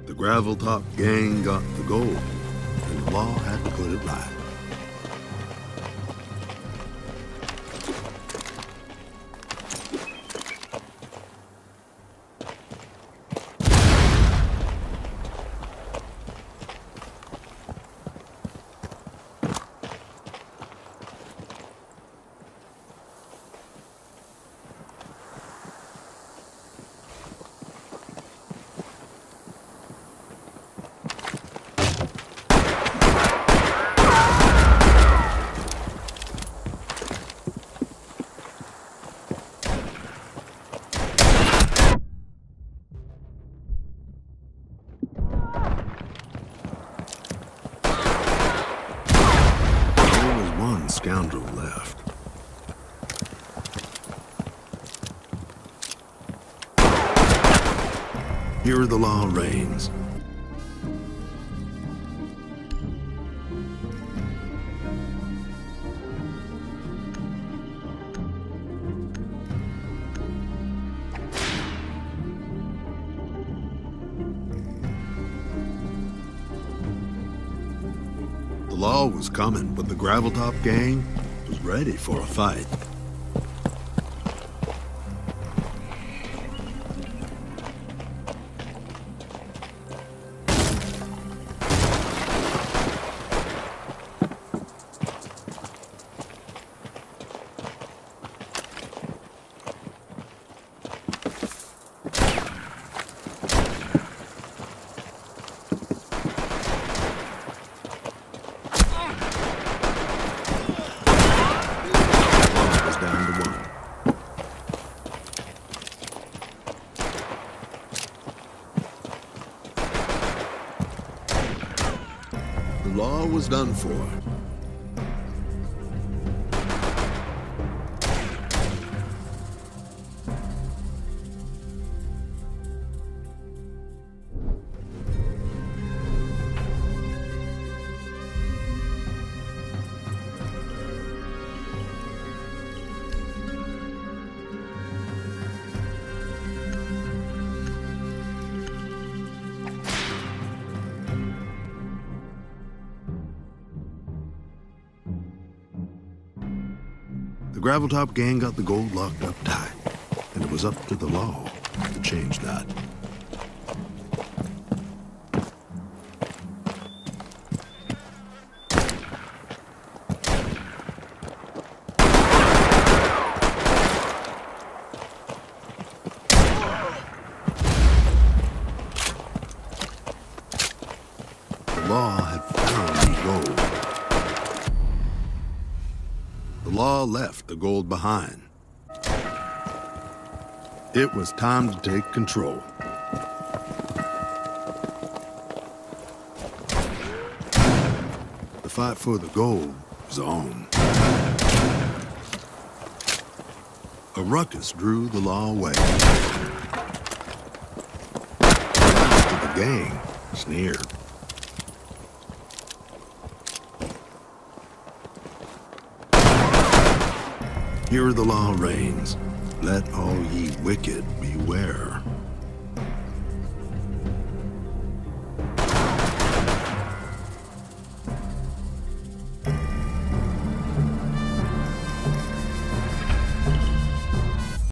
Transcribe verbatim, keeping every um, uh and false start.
The Graveltop gang got the gold, and the law had to put it right. Scoundrel left. Here the law reigns. The law was coming, but the Graveltop gang was ready for a fight. The law was done for. The Graveltop gang got the gold locked up tight, and it was up to the law to change that. The law had found gold. The law left the gold behind. It was time to take control. The fight for the gold was on. A ruckus drew the law away. The last of the gang sneered. Here the law reigns. Let all ye wicked beware.